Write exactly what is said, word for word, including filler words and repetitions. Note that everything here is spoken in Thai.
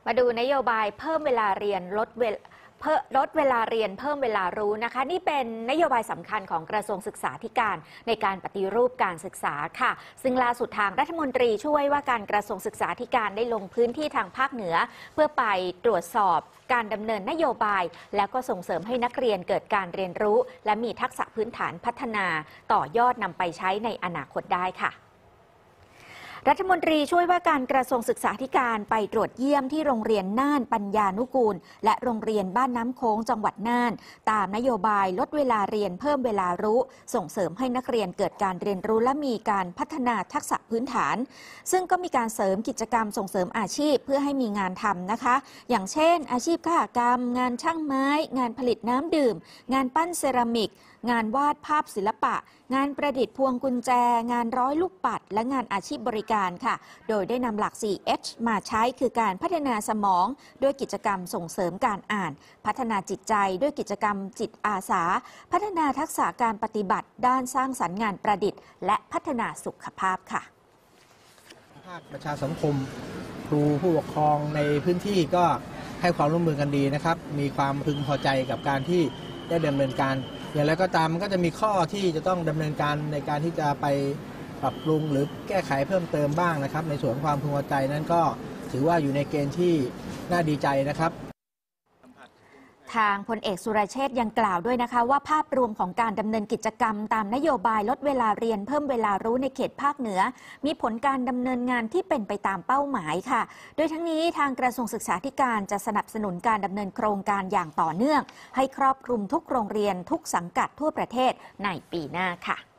มาดูนโยบายเพิ่มเวลาเรียนลดเวลเพิ่มลดเวลาเรียนเพิ่มเวลารู้นะคะนี่เป็นนโยบายสำคัญของกระทรวงศึกษาธิการในการปฏิรูปการศึกษาค่ะซึ่งล่าสุดทางรัฐมนตรีช่วยว่าการกระทรวงศึกษาธิการได้ลงพื้นที่ทางภาคเหนือเพื่อไปตรวจสอบการดำเนินนโยบายแล้วก็ส่งเสริมให้นักเรียนเกิดการเรียนรู้และมีทักษะพื้นฐานพัฒนาต่อยอดนำไปใช้ในอนาคตได้ค่ะรัฐมนตรีช่วยว่าการกระทรวงศึกษาธิการไปตรวจเยี่ยมที่โรงเรียนน่านปัญญานุกูลและโรงเรียนบ้านน้ำโค้งจังหวัดน่านตามนโยบายลดเวลาเรียนเพิ่มเวลารู้ส่งเสริมให้นักเรียนเกิดการเรียนรู้และมีการพัฒนาทักษะพื้นฐานซึ่งก็มีการเสริมกิจกรรมส่งเสริมอาชีพเพื่อให้มีงานทำนะคะอย่างเช่นอาชีพค้ากรรมงานช่างไม้งานผลิตน้ำดื่มงานปั้นเซรามิกงานวาดภาพศิลปะงานประดิษฐ์พวงกุญแจงานร้อยลูกปัดและงานอาชีพบริการค่ะโดยได้นำหลัก โฟร์ เอช มาใช้คือการพัฒนาสมองด้วยกิจกรรมส่งเสริมการอ่านพัฒนาจิตใจด้วยกิจกรรมจิตอาสาพัฒนาทักษะการปฏิบัติด้านสร้างสรรค์งานประดิษฐ์และพัฒนาสุขภาพค่ะภาคประชาสังคมครูผู้ปกครองในพื้นที่ก็ให้ความร่วมมือกันดีนะครับมีความพึงพอใจกับการที่ได้ดำเนินการอย่างไรก็ตามมันก็จะมีข้อที่จะต้องดำเนินการในการที่จะไปปรับปรุงหรือแก้ไขเพิ่มเติมบ้างนะครับในส่วนความพึงพอใจนั้นก็ถือว่าอยู่ในเกณฑ์ที่น่าดีใจนะครับทางพลเอกสุรเชษฐ์ยังกล่าวด้วยนะคะว่าภาพรวมของการดำเนินกิจกรรมตามนโยบายลดเวลาเรียนเพิ่มเวลารู้ในเขตภาคเหนือมีผลการดำเนินงานที่เป็นไปตามเป้าหมายค่ะโดยทั้งนี้ทางกระทรวงศึกษาธิการจะสนับสนุนการดำเนินโครงการอย่างต่อเนื่องให้ครอบคลุมทุกโรงเรียนทุกสังกัดทั่วประเทศในปีหน้าค่ะ